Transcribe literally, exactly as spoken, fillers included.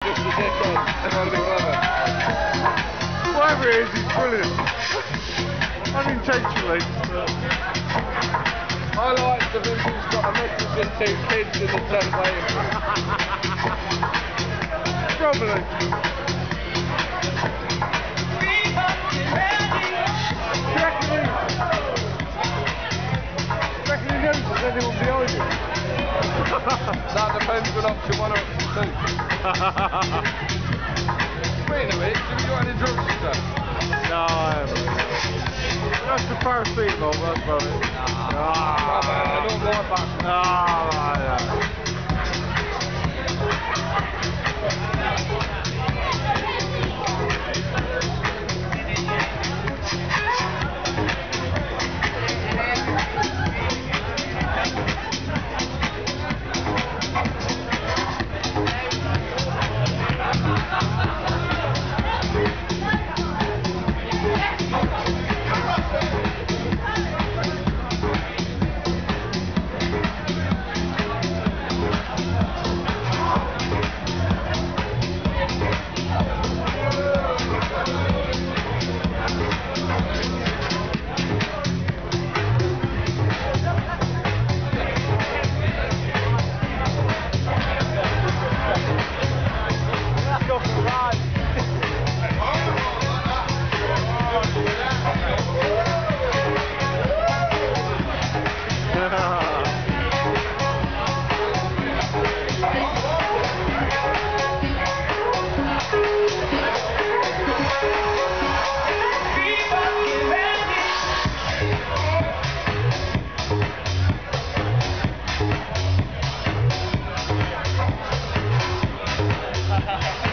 just a dickhead and I'm the clever. Whatever it is, he's brilliant. Unintentionally. But... I like the think he's got a missus and two kids in the tent waiting for him. Probably. Anyone behind you? That depends on option one or option two. Wait a minute, have you got any drugs today? No, I haven't. That's the paracetamol, that's about it. Nah, nah. Man, I don't like that. Ah, right, yeah. Ha ha ha.